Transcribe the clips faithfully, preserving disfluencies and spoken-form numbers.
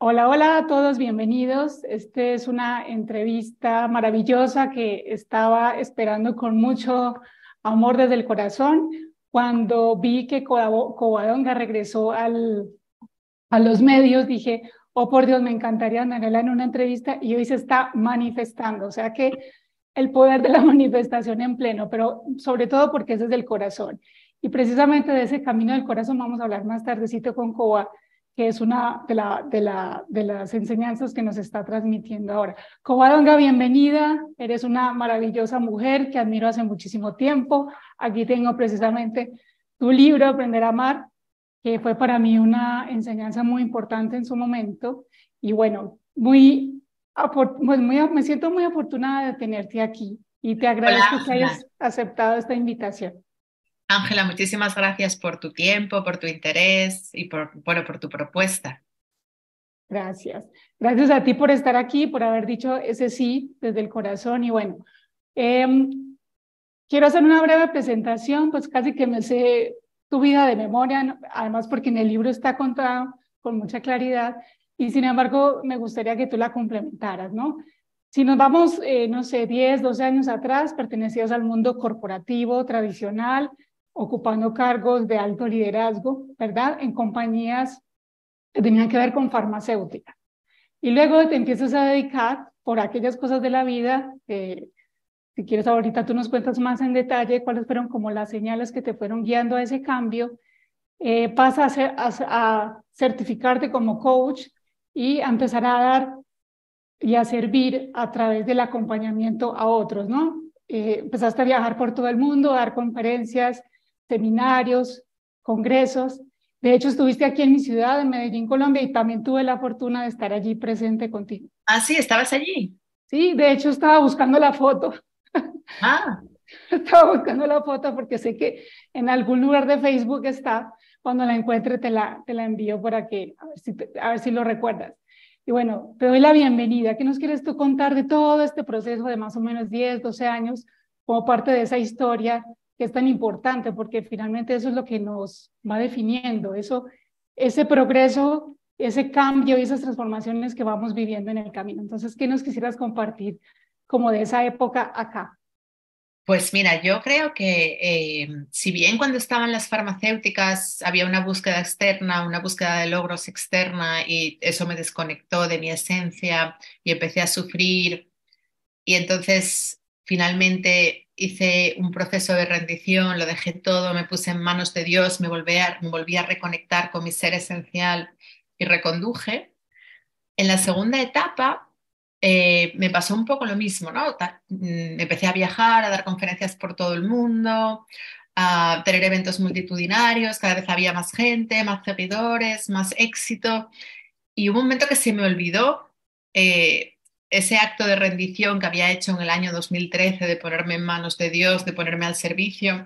Hola, hola a todos, bienvenidos. Esta es una entrevista maravillosa que estaba esperando con mucho amor desde el corazón. Cuando vi que Covado- Covadonga regresó al, a los medios, dije, oh por Dios, me encantaría tenerla en una entrevista y hoy se está manifestando. O sea que el poder de la manifestación en pleno, pero sobre todo porque es desde el corazón. Y precisamente de ese camino del corazón vamos a hablar más tardecito con Coba, que es una de, la, de, la, de las enseñanzas que nos está transmitiendo ahora. Covadonga, bienvenida. Eres una maravillosa mujer que admiro hace muchísimo tiempo. Aquí tengo precisamente tu libro, Aprender a Amar, que fue para mí una enseñanza muy importante en su momento. Y bueno, muy, pues muy, me siento muy afortunada de tenerte aquí y te Hola agradezco que Ángela. hayas aceptado esta invitación. Ángela, muchísimas gracias por tu tiempo, por tu interés y por, bueno, por tu propuesta. Gracias. Gracias a ti por estar aquí, por haber dicho ese sí desde el corazón. Y bueno, eh, quiero hacer una breve presentación, pues casi que me sé tu vida de memoria, ¿no? Además porque en el libro está contado con mucha claridad y sin embargo me gustaría que tú la complementaras, ¿no? Si nos vamos, eh, no sé, diez, doce años atrás, pertenecías al mundo corporativo tradicional, ocupando cargos de alto liderazgo, ¿verdad? En compañías que tenían que ver con farmacéutica. Y luego te empiezas a dedicar por aquellas cosas de la vida. Eh, si quieres, ahorita tú nos cuentas más en detalle cuáles fueron como las señales que te fueron guiando a ese cambio. Eh, pasa a, ser, a, a certificarte como coach y a empezar a dar y a servir a través del acompañamiento a otros, ¿no? Eh, empezaste a viajar por todo el mundo, a dar conferencias, seminarios, congresos. De hecho, estuviste aquí en mi ciudad, en Medellín, Colombia, y también tuve la fortuna de estar allí presente contigo. Ah, sí, ¿estabas allí? Sí, de hecho, estaba buscando la foto. Ah, Estaba buscando la foto porque sé que en algún lugar de Facebook está. Cuando la encuentre te la, te la envío para que, a ver si, te- a ver si lo recuerdas. Y bueno, te doy la bienvenida. ¿Qué nos quieres tú contar de todo este proceso de más o menos diez, doce años como parte de esa historia que es tan importante? Porque finalmente eso es lo que nos va definiendo, eso, ese progreso, ese cambio y esas transformaciones que vamos viviendo en el camino. Entonces, ¿qué nos quisieras compartir como de esa época acá? pues mira, yo creo que eh, si bien cuando estaban las farmacéuticas había una búsqueda externa, una búsqueda de logros externa y eso me desconectó de mi esencia y empecé a sufrir y entonces finalmente hice un proceso de rendición, lo dejé todo, me puse en manos de Dios, me volví a, me volví a reconectar con mi ser esencial y reconduje. En la segunda etapa eh, me pasó un poco lo mismo, ¿no? Ta- mm, Empecé a viajar, a dar conferencias por todo el mundo, a tener eventos multitudinarios, cada vez había más gente, más seguidores, más éxito. Y hubo un momento que se me olvidó eh, ese acto de rendición que había hecho en el año dos mil trece, de ponerme en manos de Dios, de ponerme al servicio,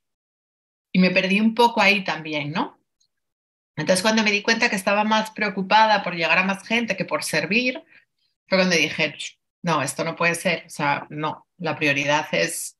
y me perdí un poco ahí también, ¿no? Entonces, cuando me di cuenta que estaba más preocupada por llegar a más gente que por servir, fue cuando dije, no, esto no puede ser, o sea, no, la prioridad es,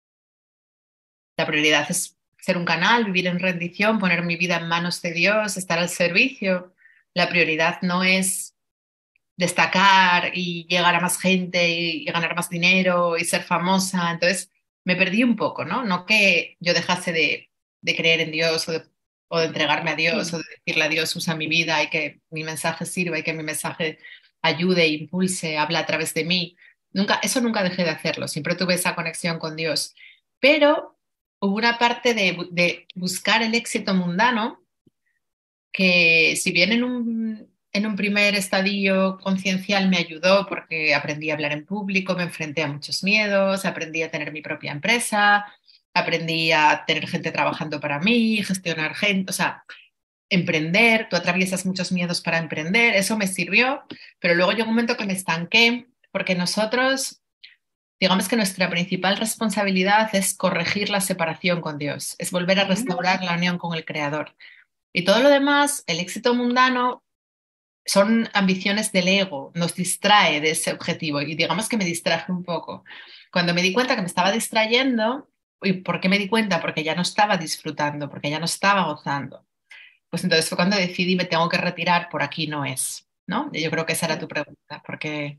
la prioridad es ser un canal, vivir en rendición, poner mi vida en manos de Dios, estar al servicio. La prioridad no es destacar y llegar a más gente y, y ganar más dinero y ser famosa. Entonces, me perdí un poco, ¿no? No que yo dejase de, de creer en Dios o de, o de entregarme a Dios o Sí. de decirle a Dios, usa mi vida y que mi mensaje sirva y que mi mensaje ayude, impulse, habla a través de mí. Nunca, eso nunca dejé de hacerlo, siempre tuve esa conexión con Dios. Pero hubo una parte de, bu- de buscar el éxito mundano que si bien en un, en un primer estadio conciencial me ayudó porque aprendí a hablar en público, me enfrenté a muchos miedos, aprendí a tener mi propia empresa, aprendí a tener gente trabajando para mí, gestionar gente, o sea, emprender, tú atraviesas muchos miedos para emprender, eso me sirvió, pero luego llegó un momento que me estanqué porque nosotros, digamos que nuestra principal responsabilidad es corregir la separación con Dios, es volver a Ujú. restaurar la unión con el Creador. Y todo lo demás, el éxito mundano, son ambiciones del ego, nos distrae de ese objetivo y digamos que me distraje un poco. Cuando me di cuenta que me estaba distrayendo, ¿y por qué me di cuenta? Porque ya no estaba disfrutando, porque ya no estaba gozando. Pues entonces fue cuando decidí me tengo que retirar, por aquí no es. ¿no? Yo creo que esa era tu pregunta, porque...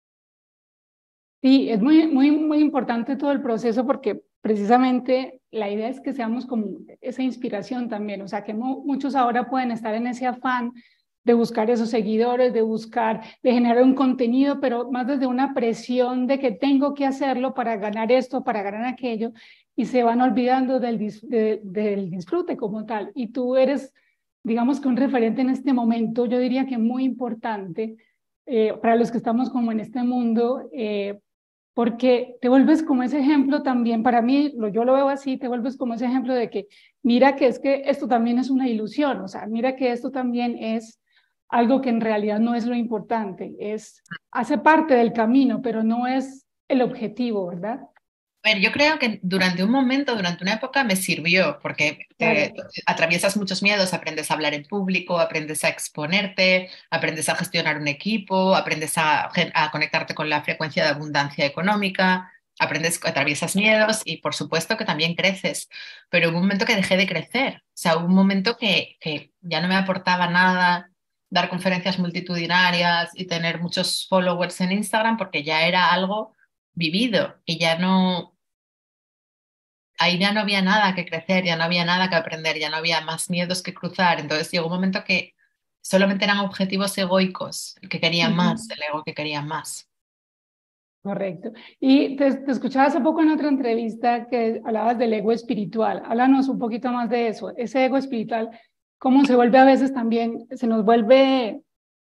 Sí, es muy, muy, muy importante todo el proceso porque precisamente la idea es que seamos como esa inspiración también, o sea, que mu- muchos ahora pueden estar en ese afán de buscar esos seguidores, de buscar, de generar un contenido, pero más desde una presión de que tengo que hacerlo para ganar esto, para ganar aquello, y se van olvidando del, dis- de- del disfrute como tal. Y tú eres, digamos que un referente en este momento, yo diría que muy importante eh, para los que estamos como en este mundo. Eh, porque te vuelves como ese ejemplo también, para mí, lo, yo lo veo así, te vuelves como ese ejemplo de que mira que es que esto también es una ilusión, o sea, mira que esto también es algo que en realidad no es lo importante, es, hace parte del camino, pero no es el objetivo, ¿verdad? A ver, yo creo que durante un momento, durante una época me sirvió, porque Claro, te, atraviesas muchos miedos, aprendes a hablar en público, aprendes a exponerte, aprendes a gestionar un equipo, aprendes a, a conectarte con la frecuencia de abundancia económica, aprendes, atraviesas miedos y por supuesto que también creces, pero hubo un momento que dejé de crecer, o sea, hubo un momento que, que ya no me aportaba nada dar conferencias multitudinarias y tener muchos followers en Instagram porque ya era algo vivido y ya no, ahí ya no había nada que crecer, ya no había nada que aprender, ya no había más miedos que cruzar. Entonces llegó un momento que solamente eran objetivos egoicos, el que quería más, ujú, el ego que quería más. correcto. Y te, te escuchaba hace poco en otra entrevista que hablabas del ego espiritual. Háblanos un poquito más de eso, ese ego espiritual, cómo se vuelve a veces también, se nos vuelve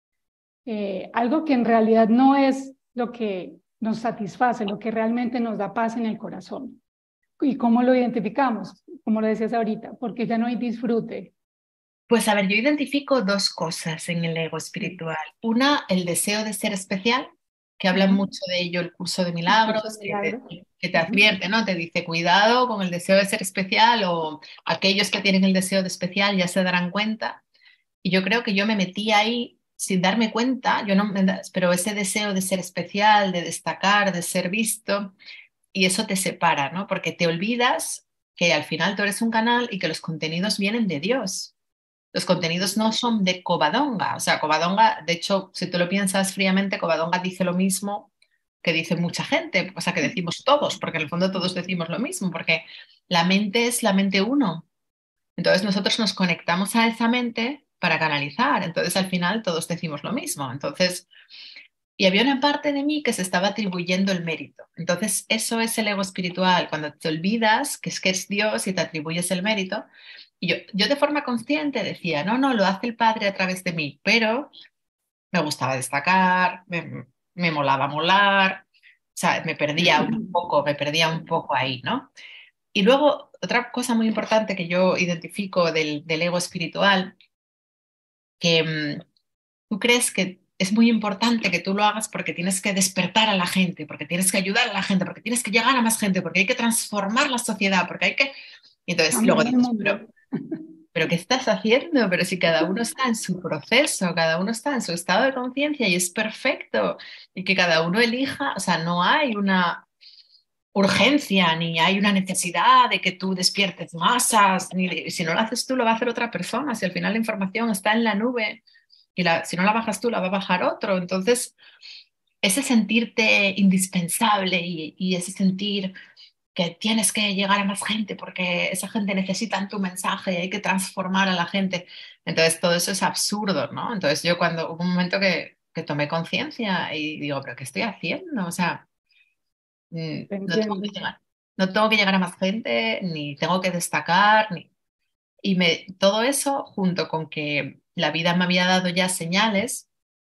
eh, algo que en realidad no es lo que nos satisface, lo que realmente nos da paz en el corazón. ¿Y cómo lo identificamos? Como lo decías ahorita, porque ya no hay disfrute. Pues a ver, yo identifico dos cosas en el ego espiritual. Una, el deseo de ser especial, que habla Ujú. mucho de ello el curso de El curso de milagros, que te, milagro. que te Ujú. advierte, ¿no? Te dice, cuidado con el deseo de ser especial o aquellos que tienen el deseo de especial ya se darán cuenta. Y yo creo que yo me metí ahí sin darme cuenta, yo no, me da- pero ese deseo de ser especial, de destacar, de ser visto, y eso te separa, ¿no? Porque te olvidas que al final tú eres un canal y que los contenidos vienen de Dios. Los contenidos no son de Covadonga. O sea, Covadonga, de hecho, si tú lo piensas fríamente, Covadonga dice lo mismo que dice mucha gente, o sea, que decimos todos, porque en el fondo todos decimos lo mismo, porque la mente es la mente uno. Entonces nosotros nos conectamos a esa mente para canalizar. Entonces al final todos decimos lo mismo. Entonces, y había una parte de mí que se estaba atribuyendo el mérito. Entonces eso es el ego espiritual, cuando te olvidas que es que es Dios y te atribuyes el mérito. Y yo, yo de forma consciente decía, no, no, lo hace el Padre a través de mí, pero me gustaba destacar, me, me molaba molar, o sea, me perdía un poco, me perdía un poco ahí, ¿no? Y luego, otra cosa muy importante que yo identifico del, del ego espiritual, que mm, tú crees que es muy importante que tú lo hagas porque tienes que despertar a la gente, porque tienes que ayudar a la gente, porque tienes que llegar a más gente, porque hay que transformar la sociedad, porque hay que... Y entonces luego Cambiar el dices, pero, mundo. pero ¿qué estás haciendo? Pero si cada uno está en su proceso, cada uno está en su estado de conciencia y es perfecto, y que cada uno elija, o sea, no hay una urgencia, ni hay una necesidad de que tú despiertes masas, ni de- si no lo haces tú, lo va a hacer otra persona. Si al final la información está en la nube y la, si no la bajas tú, la va a bajar otro. Entonces, ese sentirte indispensable y, y ese sentir que tienes que llegar a más gente porque esa gente necesita tu mensaje y hay que transformar a la gente. Entonces, todo eso es absurdo, ¿no? Entonces, yo cuando hubo un momento que, que tomé conciencia y digo, ¿pero qué estoy haciendo? O sea, mm, Te no tengo que entiendo. llegar, no tengo que llegar a más gente, ni tengo que destacar, ni... Y me, todo eso, junto con que la vida me había dado ya señales,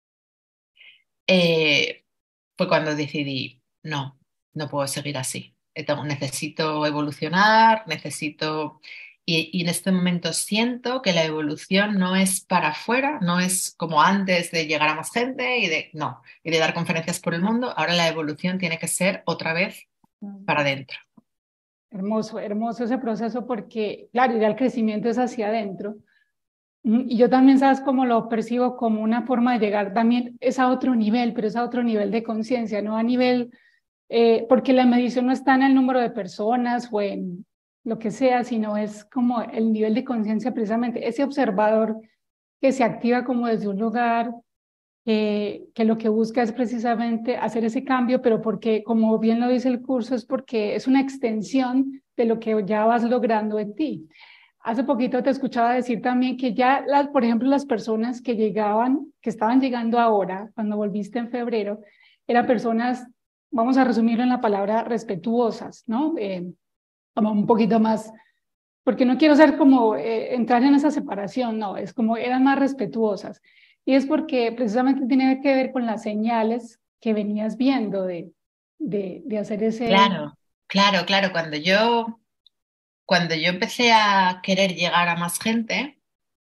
eh, fue cuando decidí, no, no puedo seguir así. Eh, tengo- Necesito evolucionar, necesito... Y, y en este momento siento que la evolución no es para afuera, no es como antes de llegar a más gente y de, no, y de dar conferencias por el mundo. Ahora la evolución tiene que ser otra vez para adentro. Hermoso, hermoso ese proceso porque, claro, ya el crecimiento es hacia adentro. Mm, y yo también, ¿sabes cómo lo percibo? Como una forma de llegar también es a otro nivel, pero es a otro nivel de conciencia, no a nivel, eh, porque la medición no está en el número de personas o en lo que sea, sino es como el nivel de conciencia precisamente, ese observador que se activa como desde un lugar eh, que lo que busca es precisamente hacer ese cambio, pero porque, como bien lo dice el curso, es porque es una extensión de lo que ya vas logrando en ti. Hace poquito te escuchaba decir también que ya, las, por ejemplo, las personas que llegaban, que estaban llegando ahora, cuando volviste en febrero, eran personas, vamos a resumirlo en la palabra respetuosas, ¿no? Eh, como un poquito más, porque no quiero ser como eh, entrar en esa separación, no, es como eran más respetuosas. Y es porque precisamente tiene que ver con las señales que venías viendo de, de, de hacer ese... Claro, claro, claro. Cuando yo, cuando yo empecé a querer llegar a más gente,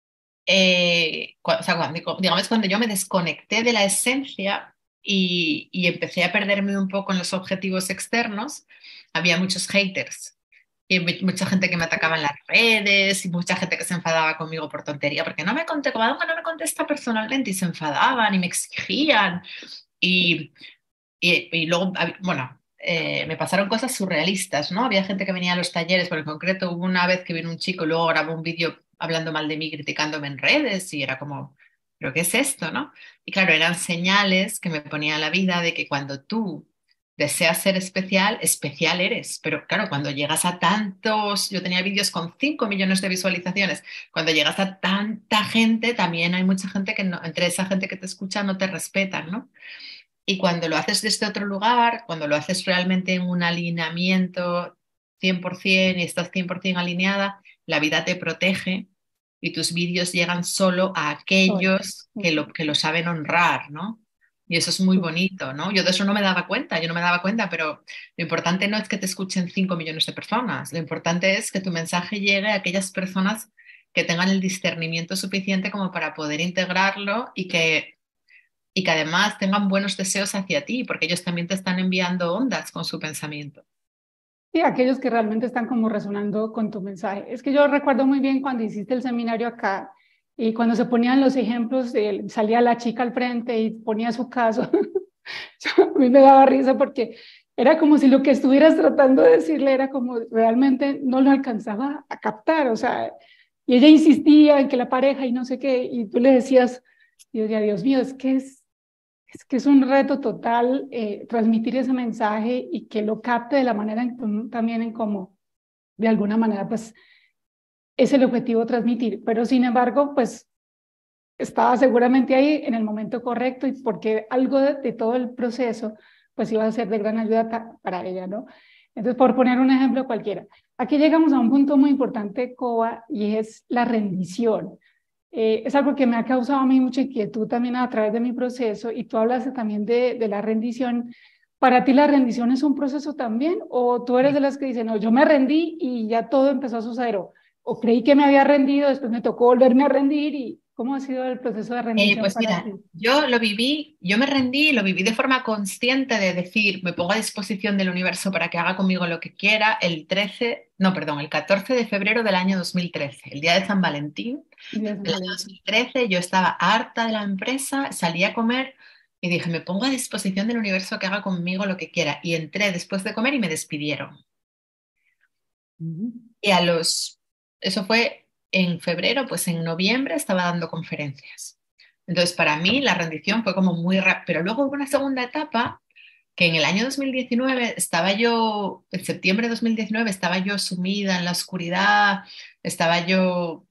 eh, cu- o sea, cuando- digamos cuando yo me desconecté de la esencia y, y empecé a perderme un poco en los objetivos externos, había muchos haters. Y mu- mucha gente que me atacaba en las redes y mucha gente que se enfadaba conmigo por tontería, porque no me contestaba, no me contesta personalmente y se enfadaban y me exigían. Y, y, y luego, hab- bueno, eh, me pasaron cosas surrealistas, ¿no? Había gente que venía a los talleres, por en concreto hubo una vez que vino un chico y luego grabó un vídeo hablando mal de mí, criticándome en redes y era como, ¿pero qué es esto, no? Y claro, eran señales que me ponía la vida de que cuando tú deseas ser especial, especial eres. Pero claro, cuando llegas a tantos, yo tenía vídeos con cinco millones de visualizaciones, cuando llegas a tanta gente, también hay mucha gente que no, entre esa gente que te escucha no te respetan, ¿no? Y cuando lo haces desde otro lugar, cuando lo haces realmente en un alineamiento cien por ciento y estás cien por ciento alineada, la vida te protege y tus vídeos llegan solo a Sol. aquellos que lo, que lo saben honrar, ¿no? Y eso es muy bonito, ¿no? Yo de eso no me daba cuenta, yo no me daba cuenta, pero lo importante no es que te escuchen cinco millones de personas, lo importante es que tu mensaje llegue a aquellas personas que tengan el discernimiento suficiente como para poder integrarlo y que y que además tengan buenos deseos hacia ti, porque ellos también te están enviando ondas con su pensamiento. Sí, aquellos que realmente están como resonando con tu mensaje. Es que yo recuerdo muy bien cuando hiciste el seminario acá y cuando se ponían los ejemplos, eh, salía la chica al frente y ponía su caso. A mí me daba risa porque era como si lo que estuvieras tratando de decirle era como realmente no lo alcanzaba a captar, o sea, y ella insistía en que la pareja y no sé qué, y tú le decías, y yo decía, Dios mío, es que es es que es un reto total eh, transmitir ese mensaje y que lo capte de la manera en, también en cómo, de alguna manera, pues es el objetivo transmitir. Pero sin embargo, pues estaba seguramente ahí en el momento correcto y porque algo de, de todo el proceso, pues iba a ser de gran ayuda para ella, ¿no? Entonces, por poner un ejemplo cualquiera, aquí llegamos a un punto muy importante, Coa, y es la rendición. Eh, es algo que me ha causado a mí mucha inquietud también a través de mi proceso y tú hablaste también de, de la rendición. ¿Para ti la rendición es un proceso también o tú eres de las que dicen, no, yo me rendí y ya todo empezó a suceder o, o creí que me había rendido, después me tocó volverme a rendir y cómo ha sido el proceso de Eh, rendición pues para mira, ti? yo lo viví, yo me rendí, lo viví de forma consciente de decir, me pongo a disposición del universo para que haga conmigo lo que quiera el trece, no, perdón, el catorce de febrero del año dos mil trece, el día de San Valentín Día de San del año Valentín. dos mil trece. Yo estaba harta de la empresa, salí a comer y dije, me pongo a disposición del universo que haga conmigo lo que quiera. Y entré después de comer y me despidieron. Ujú. Y a los, eso fue en febrero, pues en noviembre estaba dando conferencias. Entonces, para mí la rendición fue como muy rápido, pero luego hubo una segunda etapa que en el año dos mil diecinueve estaba yo, en septiembre de dos mil diecinueve estaba yo sumida en la oscuridad, estaba yo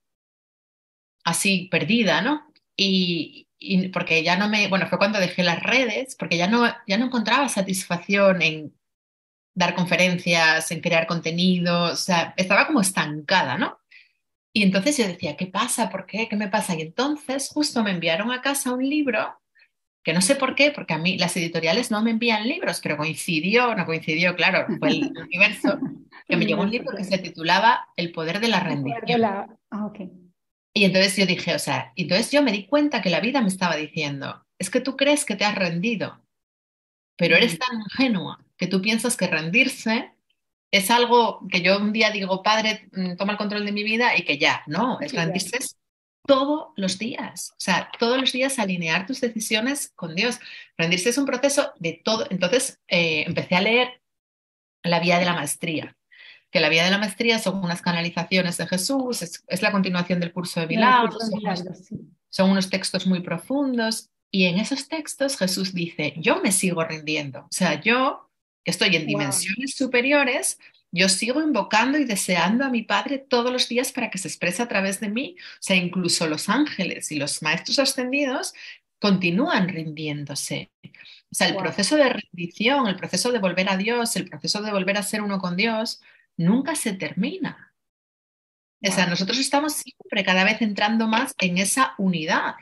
así perdida, ¿no? Y, y porque ya no me, bueno, fue cuando dejé las redes, porque ya no, ya no encontraba satisfacción en dar conferencias, en crear contenido, o sea, estaba como estancada, ¿no? Y entonces yo decía, ¿qué pasa? ¿Por qué? ¿Qué me pasa? Y entonces justo me enviaron a casa un libro, que no sé por qué, porque a mí las editoriales no me envían libros, pero coincidió, no coincidió, claro, fue el universo, que El me llegó un universo, libro que claro. se titulaba El poder de la El poder de rendición. la... Ah, ok. Y entonces yo dije, o sea, y entonces yo me di cuenta que la vida me estaba diciendo, es que tú crees que te has rendido, pero eres Mm, tan ingenua que tú piensas que rendirse es algo que yo un día digo, padre, mm, toma el control de mi vida y que ya, no, es que ya. rendirse es todos los días, o sea, todos los días alinear tus decisiones con Dios. Rendirse es un proceso de todo. Entonces eh, empecé a leer La Vía de la Maestría, que la Vía de la Maestría son unas canalizaciones de Jesús, es, es la continuación del curso de Del milagros, curso de son unos, milagros, sí. son unos textos muy profundos Y en esos textos Jesús dice, yo me sigo rindiendo. O sea, yo, que estoy en Wow, dimensiones superiores, yo sigo invocando y deseando a mi Padre todos los días para que se exprese a través de mí. O sea, incluso los ángeles y los maestros ascendidos continúan rindiéndose. O sea, el wow, proceso de rendición, el proceso de volver a Dios, el proceso de volver a ser uno con Dios, nunca se termina. O sea, wow. nosotros estamos siempre cada vez entrando más en esa unidad.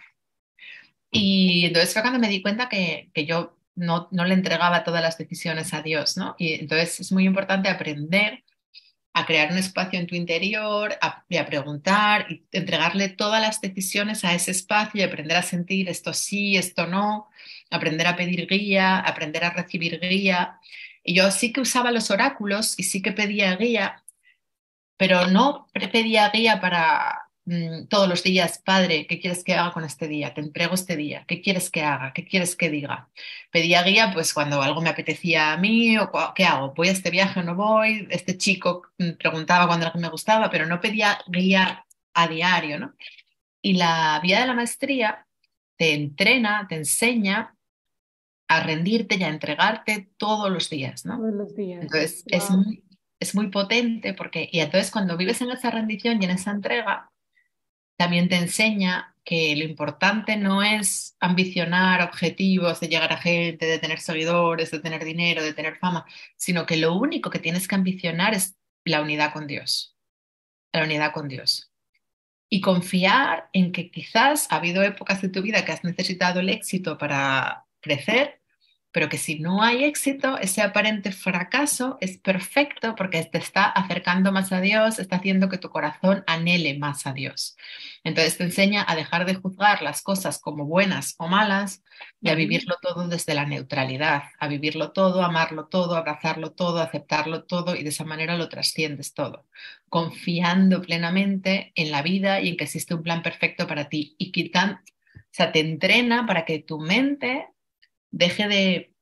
Y entonces fue cuando me di cuenta que, que yo no, no le entregaba todas las decisiones a Dios, ¿no? Y entonces es muy importante aprender a crear un espacio en tu interior a, y a preguntar y entregarle todas las decisiones a ese espacio y aprender a sentir esto sí, esto no, aprender a pedir guía, aprender a recibir guía. Y yo sí que usaba los oráculos y sí que pedía guía, pero no pedía guía para mm, todos los días, Padre, ¿qué quieres que haga con este día? Te entrego este día, ¿qué quieres que haga? ¿Qué quieres que diga? Pedía guía pues cuando algo me apetecía a mí o cua- ¿qué hago? ¿Voy a este viaje o no voy? Este chico mm, preguntaba cuando algo me gustaba, pero no pedía guía a diario, ¿no? Y la vía de la maestría te entrena, te enseña a rendirte y a entregarte todos los días, ¿no? Todos los días. Entonces, es Wow. muy, es muy potente porque, y entonces cuando vives en esa rendición y en esa entrega, también te enseña que lo importante no es ambicionar objetivos de llegar a gente, de tener seguidores, de tener dinero, de tener fama, sino que lo único que tienes que ambicionar es la unidad con Dios, la unidad con Dios. Y confiar en que quizás ha habido épocas de tu vida que has necesitado el éxito para crecer, pero que si no hay éxito, ese aparente fracaso es perfecto porque te está acercando más a Dios, está haciendo que tu corazón anhele más a Dios. Entonces te enseña a dejar de juzgar las cosas como buenas o malas y a Ujú. vivirlo todo desde la neutralidad, a vivirlo todo, amarlo todo, abrazarlo todo, aceptarlo todo y de esa manera lo trasciendes todo, confiando plenamente en la vida y en que existe un plan perfecto para ti y quitan, o sea, te entrena para que tu mente deje de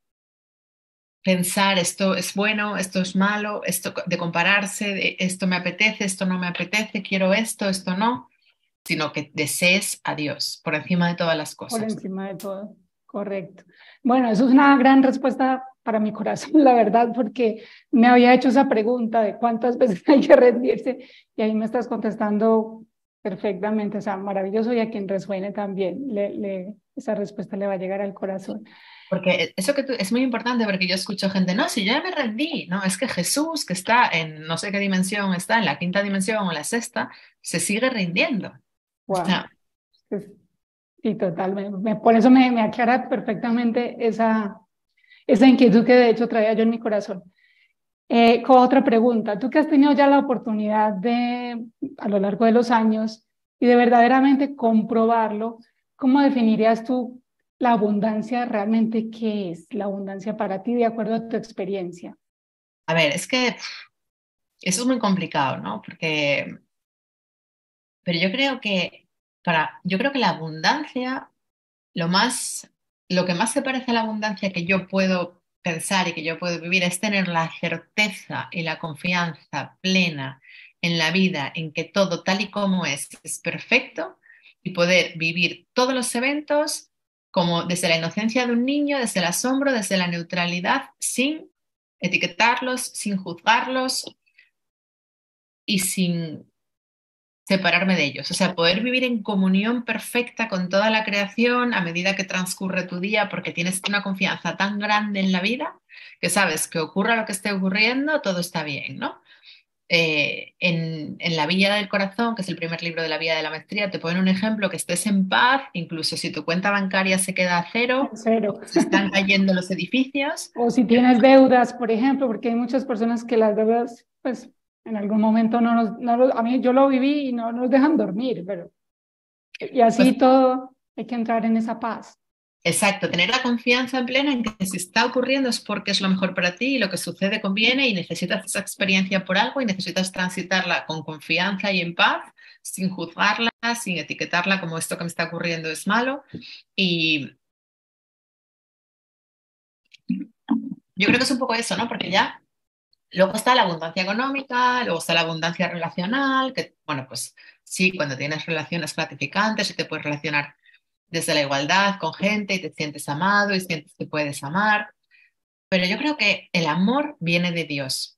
pensar esto es bueno, esto es malo, esto de compararse, de esto me apetece, esto no me apetece, quiero esto, esto no, sino que desees a Dios por encima de todas las Por cosas. encima de todo. Correcto. Bueno, eso es una gran respuesta para mi corazón, la verdad, porque me había hecho esa pregunta de cuántas veces hay que rendirse y ahí me estás contestando perfectamente. O sea, maravilloso y a quien resuene también, le, le, esa respuesta le va a llegar al corazón. Porque eso que tú, es muy importante porque yo escucho gente, no, si yo ya me rendí, no, es que Jesús, que está en no sé qué dimensión está, en la quinta dimensión o la sexta, se sigue rindiendo. O Wow. sea, Sí, totalmente. Me, por eso me, me aclara perfectamente esa, esa inquietud que de hecho traía yo en mi corazón. Eh, con otra pregunta, tú que has tenido ya la oportunidad de, a lo largo de los años, y de verdaderamente comprobarlo, ¿cómo definirías tú la abundancia realmente? ¿Qué es la abundancia para ti de acuerdo a tu experiencia? a ver, es que pf, eso es muy complicado, ¿no? Porque, pero yo creo que para, yo creo que la abundancia, lo más, lo que más se parece a la abundancia que yo puedo pensar y que yo puedo vivir es tener la certeza y la confianza plena en la vida, en que todo tal y como es es perfecto y poder vivir todos los eventos como desde la inocencia de un niño, desde el asombro, desde la neutralidad, sin etiquetarlos, sin juzgarlos y sin separarme de ellos, o sea, poder vivir en comunión perfecta con toda la creación a medida que transcurre tu día, porque tienes una confianza tan grande en la vida que sabes que ocurra lo que esté ocurriendo, todo está bien, ¿no? Eh, en, en La Vía del Corazón, que es el primer libro de la Vía de la Maestría, te ponen un ejemplo que estés en paz, incluso si tu cuenta bancaria se queda a cero, En cero. se están cayendo los edificios. O si tienes deudas, por ejemplo, porque hay muchas personas que las deudas, pues, en algún momento no nos, no nos- a mí yo lo viví y no nos dejan dormir, pero, y Pues así todo, hay que entrar en esa paz. exacto, tener la confianza en plena en que si está ocurriendo es porque es lo mejor para ti y lo que sucede conviene y necesitas esa experiencia por algo y necesitas transitarla con confianza y en paz, sin juzgarla, sin etiquetarla como esto que me está ocurriendo es malo. Y yo creo que es un poco eso, ¿no? Porque ya luego está la abundancia económica, luego está la abundancia relacional, que, bueno, pues sí, cuando tienes relaciones gratificantes y te puedes relacionar desde la igualdad con gente y te sientes amado y sientes que puedes amar. Pero yo creo que el amor viene de Dios.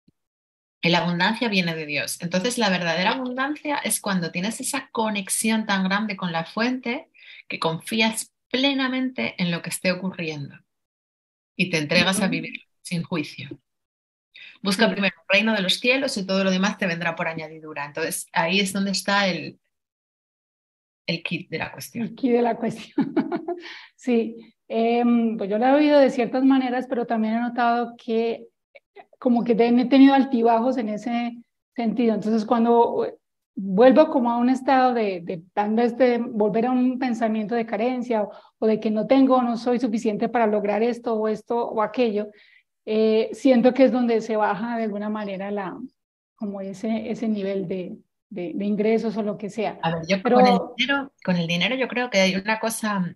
Y la abundancia viene de Dios. Entonces, la verdadera abundancia es cuando tienes esa conexión tan grande con la fuente que confías plenamente en lo que esté ocurriendo y te entregas a vivir sin juicio. Busca Sí. primero el reino de los cielos y todo lo demás te vendrá por añadidura. Entonces, ahí es donde está el, el kit de la cuestión. Aquí de la cuestión. Sí, em, pues yo la he oído de ciertas maneras, pero también he notado que como que he tenido altibajos en ese sentido. Entonces, cuando vuelvo como a un estado de, de tal vez de volver a un pensamiento de carencia o, o de que no tengo, no soy suficiente para lograr esto o esto o aquello, eh, siento que es donde se baja de alguna manera la, como ese, ese nivel de, de, de ingresos o lo que sea. A ver, yo con el Pero, dinero, con el dinero yo creo que hay una cosa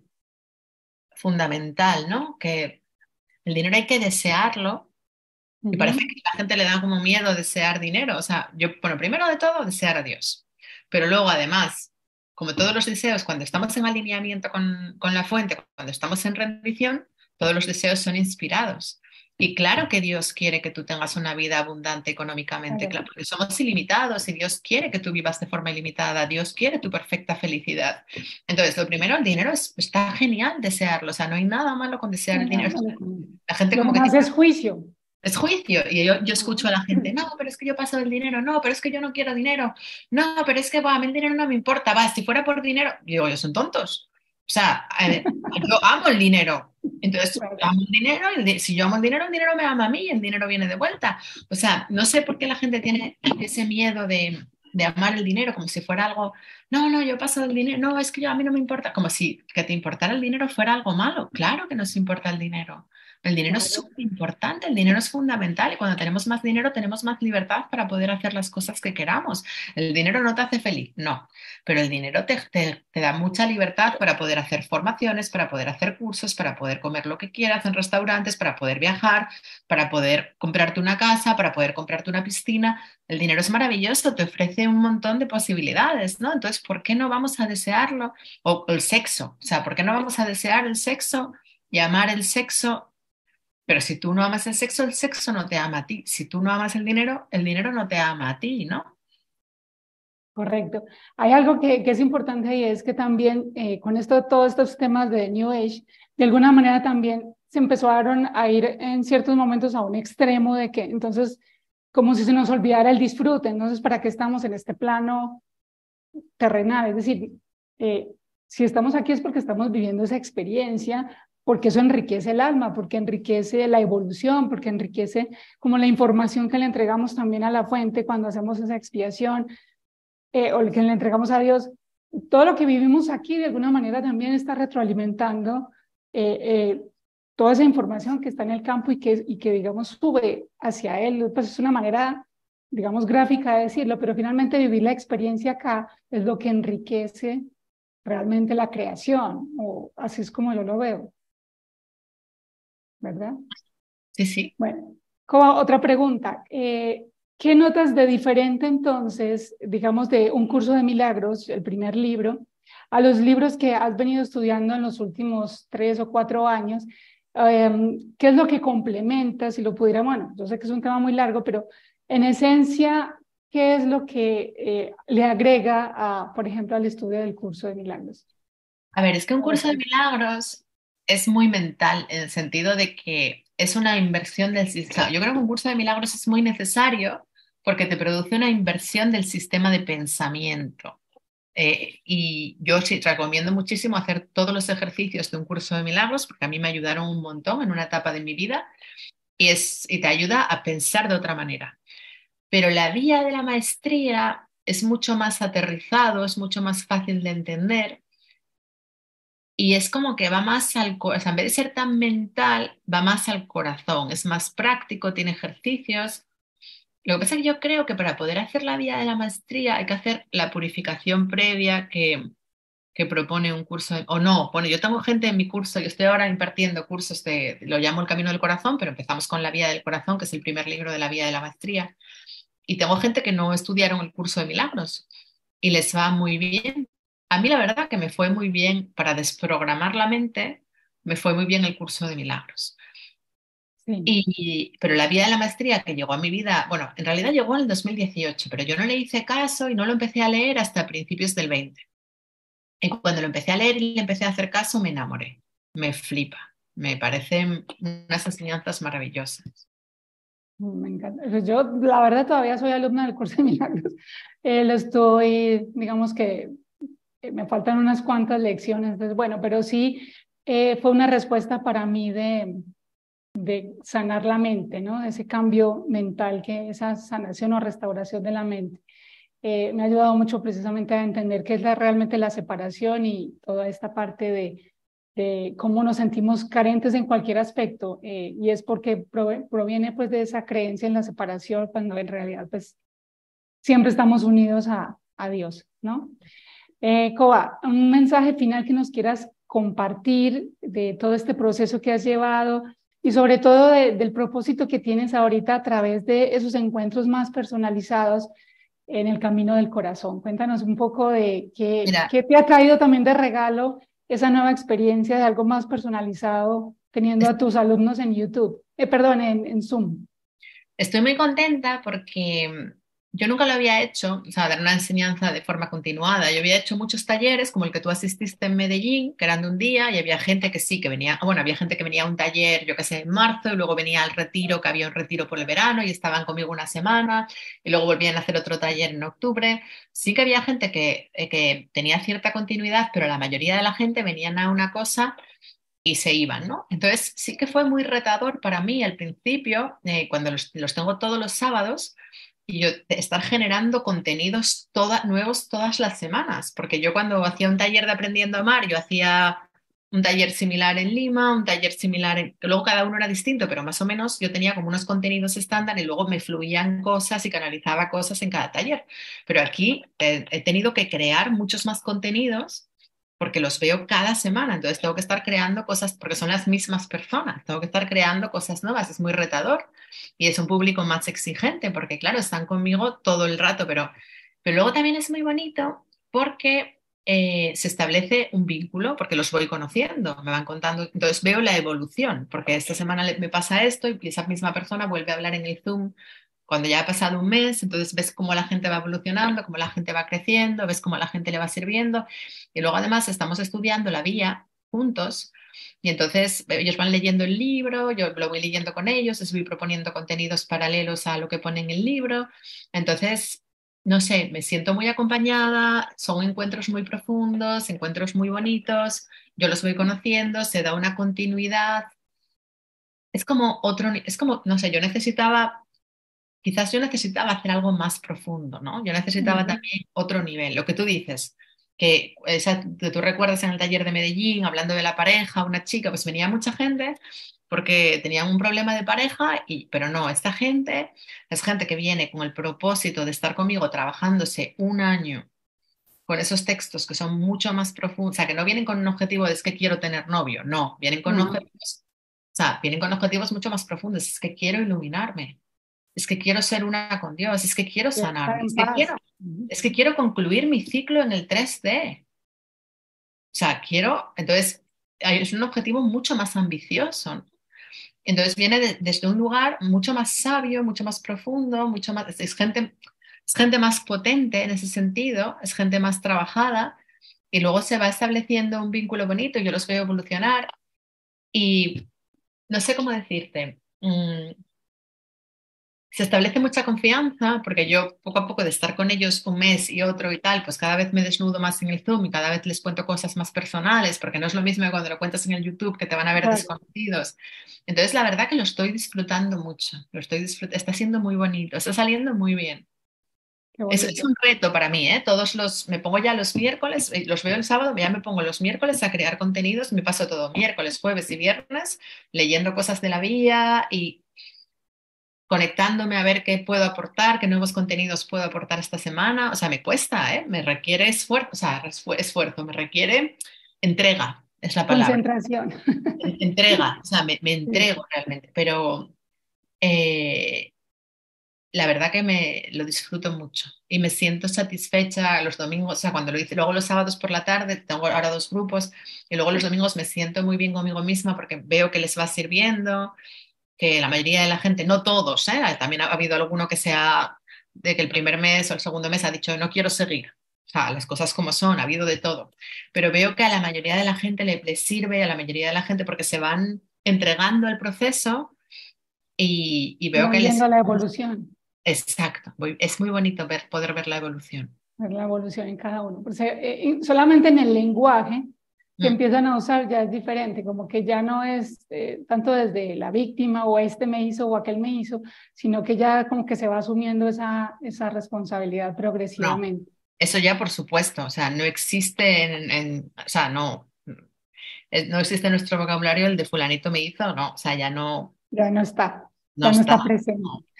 fundamental, ¿no? Que el dinero hay que desearlo y parece uh-huh, que a la gente le da como miedo desear dinero. O sea, yo, bueno, primero de todo, desear a Dios. Pero luego, además, como todos los deseos, cuando estamos en alineamiento con, con la fuente, cuando estamos en rendición, todos los deseos son inspirados. Y claro que Dios quiere que tú tengas una vida abundante económicamente, claro, claro, porque somos ilimitados y Dios quiere que tú vivas de forma ilimitada, Dios quiere tu perfecta felicidad. Entonces, lo primero, el dinero es, está genial desearlo, o sea, no hay nada malo con desear el dinero. La gente lo como que demás tiene es juicio. es juicio. Y yo, yo escucho a la gente, Uh-huh. no, pero es que yo paso del dinero, no, pero es que yo no quiero dinero, no, pero es que va, a mí el dinero no me importa, va, si fuera por dinero, digo, ellos son tontos. O sea, a ver, yo amo el dinero. Entonces, Claro, amo el dinero, el di- si yo amo el dinero, el dinero me ama a mí y el dinero viene de vuelta. O sea, no sé por qué la gente tiene ese miedo de, de amar el dinero como si fuera algo, no, no, yo paso del dinero, no, es que yo, a mí no me importa, como si que te importara el dinero fuera algo malo. Claro que nos importa el dinero. El dinero es claro, súper importante, el dinero es fundamental y cuando tenemos más dinero tenemos más libertad para poder hacer las cosas que queramos. El dinero no te hace feliz, no, pero el dinero te, te, te da mucha libertad para poder hacer formaciones, para poder hacer cursos, para poder comer lo que quieras en restaurantes, para poder viajar, para poder comprarte una casa, para poder comprarte una piscina. El dinero es maravilloso, te ofrece un montón de posibilidades, ¿no? Entonces, ¿por qué no vamos a desearlo? O el sexo, o sea, ¿por qué no vamos a desear el sexo y amar el sexo? Pero si tú no amas el sexo, el sexo no te ama a ti. Si tú no amas el dinero, el dinero no te ama a ti, ¿no? correcto. Hay algo que, que es importante y es que también eh, con esto, todos estos temas de New Age, de alguna manera también se empezaron a ir en ciertos momentos a un extremo de que entonces, como si se nos olvidara el disfrute, entonces, ¿para qué estamos en este plano terrenal? Es decir, eh, si estamos aquí es porque estamos viviendo esa experiencia, porque eso enriquece el alma, porque enriquece la evolución, porque enriquece como la información que le entregamos también a la fuente cuando hacemos esa expiación, eh, o el que le entregamos a Dios. Todo lo que vivimos aquí de alguna manera también está retroalimentando eh, eh, toda esa información que está en el campo y que, y que digamos, sube hacia él. Pues es una manera, digamos, gráfica de decirlo, pero finalmente vivir la experiencia acá es lo que enriquece realmente la creación, o así es como yo lo veo, ¿verdad? Sí, sí. Bueno, como otra pregunta, eh, ¿qué notas de diferente entonces, digamos, de un curso de milagros, el primer libro, a los libros que has venido estudiando en los últimos tres o cuatro años? Eh, ¿Qué es lo que complementa, si lo pudiera, bueno, yo sé que es un tema muy largo, pero en esencia, ¿qué es lo que eh, le agrega, a, por ejemplo, al estudio del curso de milagros? A ver, es que un A la curso de fuente. milagros es muy mental en el sentido de que es una inversión del sistema. Yo creo que un curso de milagros es muy necesario porque te produce una inversión del sistema de pensamiento. Eh, y yo sí recomiendo muchísimo hacer todos los ejercicios de un curso de milagros porque a mí me ayudaron un montón en una etapa de mi vida y, es, y te ayuda a pensar de otra manera. Pero la vía de la maestría es mucho más aterrizado, es mucho más fácil de entender y es como que va más al corazón, o sea, en vez de ser tan mental, va más al corazón, es más práctico, tiene ejercicios. Lo que pasa es que yo creo que para poder hacer la vía de la maestría hay que hacer la purificación previa que, que propone un curso, de- o no, bueno, yo tengo gente en mi curso, yo estoy ahora impartiendo cursos de, lo llamo el Camino del Corazón, pero empezamos con la Vía del Corazón, que es el primer libro de la Vía de la Maestría. Y tengo gente que no estudiaron el curso de milagros y les va muy bien. a mí la verdad que me fue muy bien para desprogramar la mente, me fue muy bien el curso de milagros. Sí. Y, pero la vida de la maestría que llegó a mi vida, bueno, en realidad llegó en el dos mil dieciocho, pero yo no le hice caso y no lo empecé a leer hasta principios del veinte. Y cuando lo empecé a leer y le empecé a hacer caso, me enamoré. Me flipa. Me parecen unas enseñanzas maravillosas. Me encanta. Pues yo, la verdad, todavía soy alumna del curso de milagros. Eh, lo estoy, digamos que eh, me faltan unas cuantas lecciones, entonces, bueno, pero sí eh, fue una respuesta para mí de, de sanar la mente, ¿no? Ese cambio mental, que esa sanación o restauración de la mente. Eh, me ha ayudado mucho precisamente a entender qué es la, realmente la separación y toda esta parte de, de cómo nos sentimos carentes en cualquier aspecto, eh, y es porque prove, proviene pues de esa creencia en la separación cuando en realidad pues siempre estamos unidos a, a Dios, ¿no? Eh, Coba, un mensaje final que nos quieras compartir de todo este proceso que has llevado y sobre todo de, del propósito que tienes ahorita a través de esos encuentros más personalizados en el camino del corazón. Cuéntanos un poco de qué, Mira, qué te ha traído también de regalo esa nueva experiencia de algo más personalizado teniendo a tus alumnos en YouTube, eh, perdón, en, en Zoom. estoy muy contenta porque yo nunca lo había hecho, o sea, dar una enseñanza de forma continuada. Yo había hecho muchos talleres, como el que tú asististe en Medellín, que eran de un día, y había gente que sí, que venía, bueno, había gente que venía a un taller, yo qué sé, en marzo, y luego venía al retiro, que había un retiro por el verano, y estaban conmigo una semana, y luego volvían a hacer otro taller en octubre. Sí que había gente que, eh, que tenía cierta continuidad, pero la mayoría de la gente venían a una cosa y se iban, ¿no? Entonces sí que fue muy retador para mí al principio, eh, cuando los, los tengo todos los sábados, y yo de estar generando contenidos toda, nuevos todas las semanas, porque yo cuando hacía un taller de Aprendiendo a Amar, yo hacía un taller similar en Lima, un taller similar en, que luego cada uno era distinto, pero más o menos yo tenía como unos contenidos estándar y luego me fluían cosas y canalizaba cosas en cada taller. Pero aquí eh, he tenido que crear muchos más contenidos porque los veo cada semana, entonces tengo que estar creando cosas, porque son las mismas personas, tengo que estar creando cosas nuevas, es muy retador y es un público más exigente, porque claro, están conmigo todo el rato, pero, pero luego también es muy bonito porque eh, se establece un vínculo, porque los voy conociendo, me van contando, entonces veo la evolución, porque esta semana me pasa esto y esa misma persona vuelve a hablar en el Zoom cuando ya ha pasado un mes, entonces ves cómo la gente va evolucionando, cómo la gente va creciendo, ves cómo la gente le va sirviendo. Y luego además estamos estudiando la vía juntos y entonces ellos van leyendo el libro, yo lo voy leyendo con ellos, les voy proponiendo contenidos paralelos a lo que pone en el libro. Entonces, no sé, me siento muy acompañada, son encuentros muy profundos, encuentros muy bonitos, yo los voy conociendo, se da una continuidad. Es como otro, es como, no sé, yo necesitaba quizás yo necesitaba hacer algo más profundo, ¿no? Yo necesitaba Ujú. también otro nivel, lo que tú dices, que, esa, que tú recuerdas en el taller de Medellín, hablando de la pareja, una chica, pues venía mucha gente porque tenían un problema de pareja, y, pero no, esta gente es gente que viene con el propósito de estar conmigo trabajándose un año con esos textos que son mucho más profundos, o sea, que no vienen con un objetivo de es que quiero tener novio, no, vienen con No, objetivos, o sea, vienen con objetivos mucho más profundos, es que quiero iluminarme, es que quiero ser una con Dios, es que quiero quiero estar sanarme, en es que paz. quiero, Ujú. es que quiero concluir mi ciclo en el tres D. O sea, quiero, entonces, es un objetivo mucho más ambicioso. Entonces viene de- desde un lugar mucho más sabio, mucho más profundo, mucho más, es gente, es gente más potente en ese sentido, es gente más trabajada y luego se va estableciendo un vínculo bonito, yo los veo evolucionar y no sé cómo decirte. mm, Se establece mucha confianza porque yo poco a poco de estar con ellos un mes y otro y tal, pues cada vez me desnudo más en el Zoom y cada vez les cuento cosas más personales, porque no es lo mismo que cuando lo cuentas en el YouTube que te van a ver Claro, desconocidos. Entonces, la verdad que lo estoy disfrutando mucho, lo estoy disfrut- está siendo muy bonito, está saliendo muy bien. qué Es, es bonito. un reto para mí, ¿eh? Todos los, me pongo ya los miércoles, eh, los veo el sábado, ya me pongo los miércoles a crear contenidos, me paso todo miércoles, jueves y viernes leyendo cosas de la vía y conectándome a ver qué puedo aportar, qué nuevos contenidos puedo aportar esta semana. O sea, me cuesta, ¿eh? Me requiere esfuerzo, o sea, esfu- esfuerzo, me requiere entrega, es la palabra. Concentración. En- Entrega, o sea, me, me Sí. entrego realmente, pero, eh, la verdad que me lo disfruto mucho y me siento satisfecha los domingos, o sea, cuando lo hice, luego los sábados por la tarde, tengo ahora dos grupos, y luego los domingos me siento muy bien conmigo misma porque veo que les va sirviendo, que la mayoría de la gente, no todos, ¿eh? También ha habido alguno que sea de que el primer mes o el segundo mes ha dicho no quiero seguir. O sea, las cosas como son, ha habido de todo. Pero veo que a la mayoría de la gente le, le sirve, a la mayoría de la gente porque se van entregando al proceso y, y Y veo van que les... viendo la evolución, Exacto, muy- es muy bonito ver, poder ver la evolución. ver la evolución en cada uno. Pues, eh, eh, solamente en el lenguaje que Mm, empiezan a usar ya es diferente, como que ya no es eh, tanto desde la víctima o este me hizo o aquel me hizo, sino que ya como que se va asumiendo esa, esa responsabilidad no, progresivamente. eso ya por supuesto, o sea, no existe en, en- o sea, no, eh, no existe en nuestro vocabulario el de fulanito me hizo, no, o sea, ya no, Ya no está, no ya no está. está presente, No.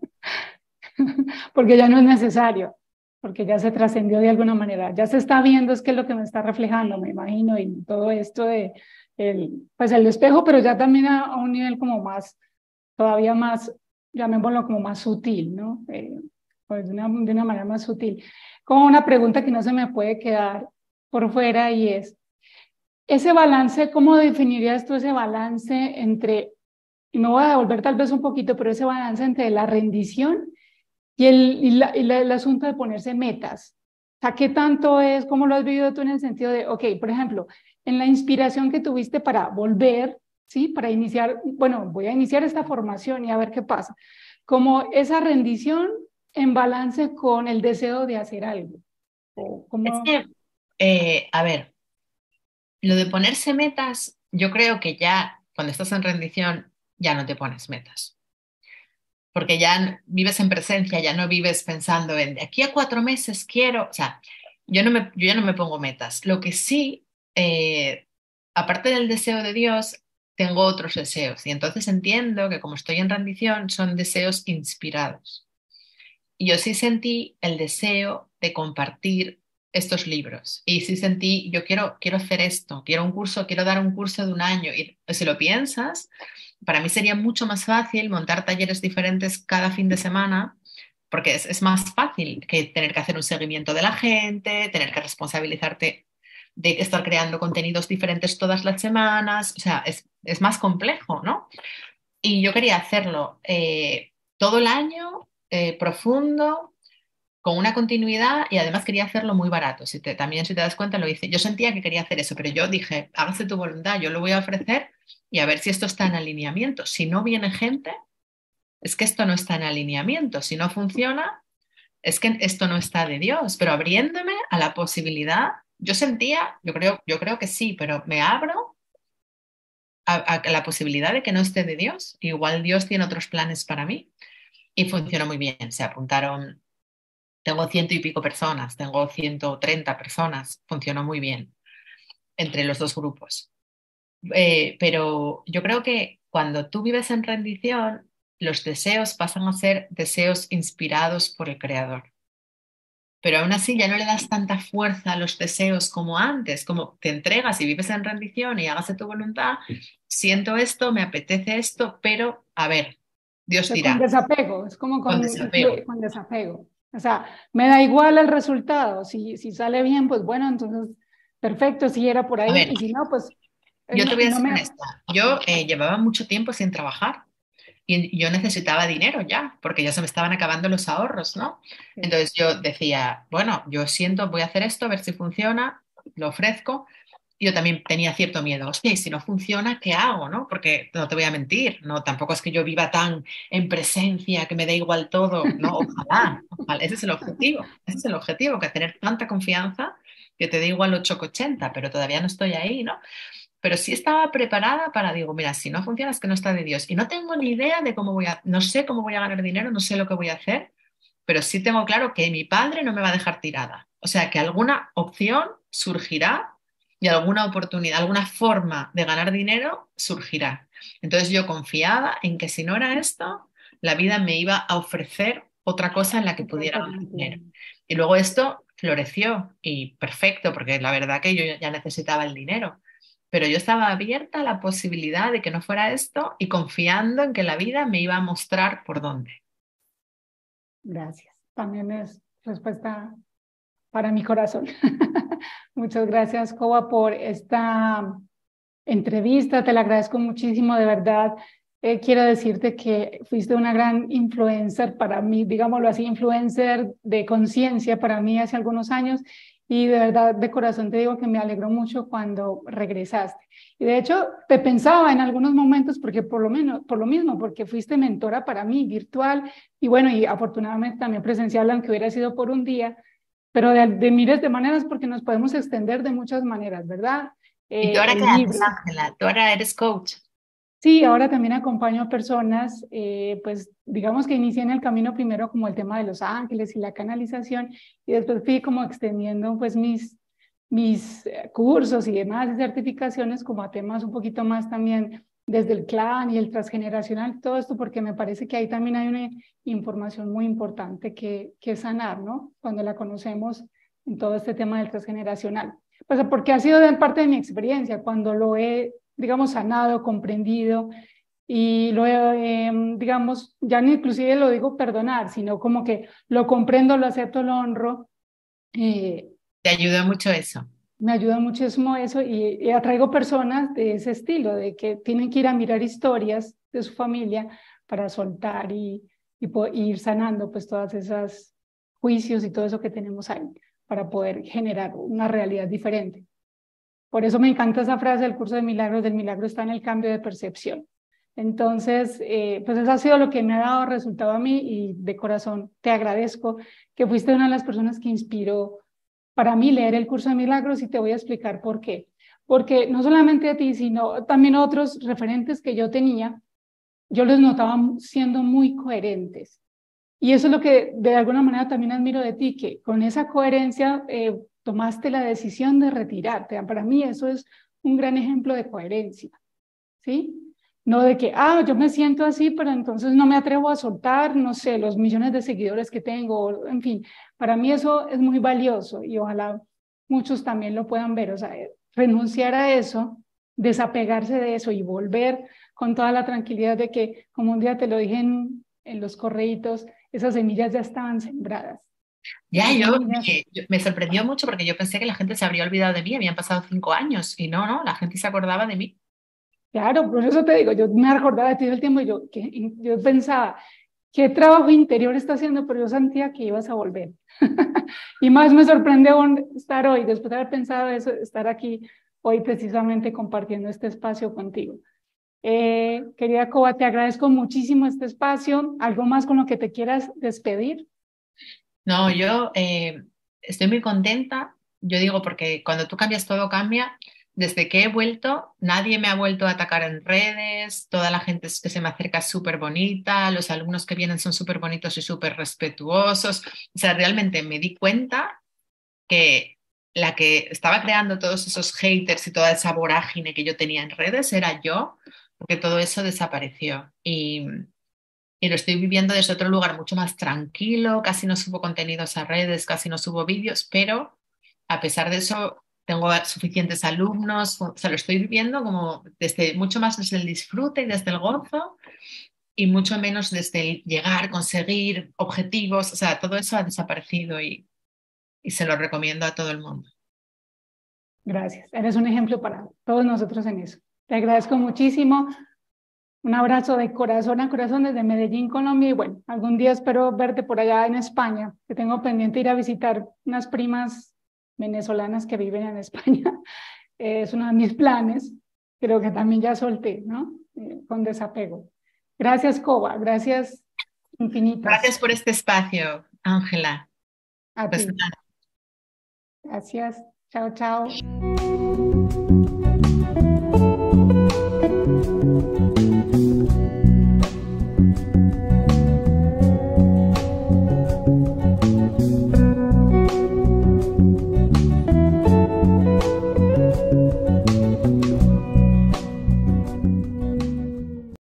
porque ya no es necesario, porque ya se trascendió de alguna manera, ya se está viendo es que es lo que me está reflejando, me imagino, y todo esto de, el, pues el espejo, pero ya también a, a un nivel como más, todavía más, llamémoslo como más sutil, ¿no? Eh, pues de una, de una manera más sutil. Como una pregunta que no se me puede quedar por fuera y es, ese balance, ¿cómo definirías tú ese balance entre, y me voy a devolver tal vez un poquito, pero ese balance entre la rendición y el, y la, y la, el asunto de ponerse metas? O sea, ¿qué tanto es, cómo lo has vivido tú en el sentido de, ok, por ejemplo, en la inspiración que tuviste para volver, ¿sí? Para iniciar, bueno, voy a iniciar esta formación y a ver qué pasa. Como esa rendición en balance con el deseo de hacer algo. O Es como, que, eh, a ver, lo de ponerse metas, yo creo que ya cuando estás en rendición ya no te pones metas, porque ya n- vives en presencia, ya no vives pensando en de aquí a cuatro meses quiero, o sea, yo, no me, yo ya no me pongo metas. Lo que sí, eh, aparte del deseo de Dios, tengo otros deseos y entonces entiendo que como estoy en rendición son deseos inspirados. Y yo sí sentí el deseo de compartir estos libros. Y sí sentí, yo quiero, quiero hacer esto, quiero un curso, quiero dar un curso de un año. Y si lo piensas, para mí sería mucho más fácil montar talleres diferentes cada fin de semana, porque es, es más fácil que tener que hacer un seguimiento de la gente, tener que responsabilizarte de estar creando contenidos diferentes todas las semanas. O sea, es, es más complejo, ¿no? Y yo quería hacerlo eh, todo el año, eh, profundo, con una continuidad y además quería hacerlo muy barato. Si te, también si te das cuenta lo hice. Yo sentía que quería hacer eso, pero yo dije, hágase tu voluntad, yo lo voy a ofrecer y a ver si esto está en alineamiento. Si no viene gente, es que esto no está en alineamiento. Si no funciona, es que esto no está de Dios, pero abriéndome a la posibilidad, yo sentía, yo creo, yo creo que sí, pero me abro a, a la posibilidad de que no esté de Dios. Igual Dios tiene otros planes para mí. Y funcionó muy bien. Se apuntaron, tengo ciento y pico personas, tengo ciento treinta personas, funcionó muy bien entre los dos grupos. Eh, pero yo creo que cuando tú vives en rendición, los deseos pasan a ser deseos inspirados por el Creador. Pero aún así ya no le das tanta fuerza a los deseos como antes, como te entregas y vives en rendición y hágase tu voluntad, siento esto, me apetece esto, pero a ver, Dios con dirá, desapego, es como con con, desapego. con desapego. O sea, me da igual el resultado. Si, si sale bien, pues bueno, entonces perfecto, si era por A ahí. ver, Y si no, pues eh, yo te no, voy a no ser me... honesta. Yo eh, llevaba mucho tiempo sin trabajar y yo necesitaba dinero ya, porque ya se me estaban acabando los ahorros, ¿no? Sí, Entonces yo decía, bueno, yo siento, voy a hacer esto, a ver si funciona, lo ofrezco. Yo también tenía cierto miedo, hostia, y si no funciona, ¿qué hago, no? Porque no te voy a mentir, no, tampoco es que yo viva tan en presencia que me da igual todo, no, ojalá, ojalá, ese es el objetivo, ese es el objetivo, que tener tanta confianza que te dé igual ocho que ochenta, pero todavía no estoy ahí, ¿no? Pero sí estaba preparada para, digo, mira, si no funciona es que no está de Dios. Y no tengo ni idea de cómo voy a, no sé cómo voy a ganar dinero, no sé lo que voy a hacer, pero sí tengo claro que mi padre no me va a dejar tirada. O sea, que alguna opción surgirá y alguna oportunidad, alguna forma de ganar dinero surgirá. Entonces yo confiaba en que si no era esto, la vida me iba a ofrecer otra cosa en la que otra pudiera ganar alternativa. dinero. Y luego esto floreció y perfecto, porque la verdad que yo ya necesitaba el dinero. Pero yo estaba abierta a la posibilidad de que no fuera esto y confiando en que la vida me iba a mostrar por dónde. Gracias. También es respuesta para mi corazón. Muchas gracias, Coba, por esta entrevista. Te la agradezco muchísimo, de verdad. Eh, quiero decirte que fuiste una gran influencer para mí, digámoslo así, influencer de conciencia para mí hace algunos años, y de verdad, de corazón te digo que me alegró mucho cuando regresaste. Y de hecho, te pensaba en algunos momentos, porque por lo menos, por lo mismo, porque fuiste mentora para mí, virtual, y bueno, y afortunadamente también presencial, aunque hubiera sido por un día, pero de, de miles de maneras, porque nos podemos extender de muchas maneras, ¿verdad? ¿Y tú Eh, ahora qué el haces, libro. Ángela? Tú ahora eres coach. Sí, ahora también acompaño a personas, eh, pues digamos que inicié en el camino primero como el tema de los ángeles y la canalización, y después fui como extendiendo pues mis, mis eh, cursos y demás y certificaciones como a temas un poquito más también desde el clan y el transgeneracional, todo esto porque me parece que ahí también hay una información muy importante que, que sanar, ¿no? Cuando la conocemos en todo este tema del transgeneracional. Pues porque ha sido de parte de mi experiencia, cuando lo he digamos, sanado, comprendido, y lo, eh, digamos, ya ni inclusive lo digo perdonar, sino como que lo comprendo, lo acepto, lo honro. Eh, ¿Te ayudó mucho eso? Me ayuda muchísimo eso, y, y atraigo personas de ese estilo, de que tienen que ir a mirar historias de su familia para soltar y, y, y ir sanando pues todas esas juicios y todo eso que tenemos ahí para poder generar una realidad diferente. Por eso me encanta esa frase del curso de milagros, del milagro está en el cambio de percepción. Entonces, eh, pues eso ha sido lo que me ha dado resultado a mí, y de corazón te agradezco que fuiste una de las personas que inspiró para mí leer el curso de milagros, y te voy a explicar por qué. Porque no solamente a ti, sino también a otros referentes que yo tenía, yo los notaba siendo muy coherentes. Y eso es lo que de alguna manera también admiro de ti, que con esa coherencia eh, tomaste la decisión de retirarte. Para mí eso es un gran ejemplo de coherencia, ¿sí? No de que, ah, yo me siento así, pero entonces no me atrevo a soltar, no sé, los millones de seguidores que tengo, en fin. Para mí eso es muy valioso, y ojalá muchos también lo puedan ver. O sea, renunciar a eso, desapegarse de eso y volver con toda la tranquilidad de que, como un día te lo dije en, en los correitos, esas semillas ya estaban sembradas. Ya, Esas yo semillas, me, yo- me sorprendió mucho porque yo pensé que la gente se habría olvidado de mí, habían pasado cinco años y no, no, la gente se acordaba de mí. claro, por eso te digo, yo me acordaba de ti del tiempo, y yo, que, yo pensaba, ¿qué trabajo interior está haciendo? Pero yo sentía que ibas a volver. Y más me sorprende aún estar hoy, después de haber pensado eso, estar aquí hoy precisamente compartiendo este espacio contigo. Eh, querida Coba, te agradezco muchísimo este espacio. ¿Algo más con lo que te quieras despedir? No, yo eh, estoy muy contenta, yo digo porque cuando tú cambias todo cambia. Desde que he vuelto, nadie me ha vuelto a atacar en redes, toda la gente que se me acerca es súper bonita, los alumnos que vienen son súper bonitos y súper respetuosos. O sea, realmente me di cuenta que la que estaba creando todos esos haters y toda esa vorágine que yo tenía en redes era yo, porque todo eso desapareció. Y, y lo estoy viviendo desde otro lugar mucho más tranquilo, casi no subo contenidos a redes, casi no subo vídeos, pero a pesar de eso tengo suficientes alumnos, o sea, lo estoy viviendo como desde mucho más desde el disfrute y desde el gozo, y mucho menos desde el llegar, conseguir objetivos, o sea, todo eso ha desaparecido, y, y se lo recomiendo a todo el mundo. Gracias. Eres un ejemplo para todos nosotros en eso. Te agradezco muchísimo. Un abrazo de corazón a corazón desde Medellín, Colombia. Y bueno, algún día espero verte por allá en España, que tengo pendiente ir a visitar unas primas venezolanas que viven en España. Eh, es uno de mis planes. Creo que también ya solté, ¿no? Eh, con desapego. Gracias, Coba. Gracias infinitas. Gracias por este espacio, Ángela. A ti. Pues nada. Gracias. Chao, chao.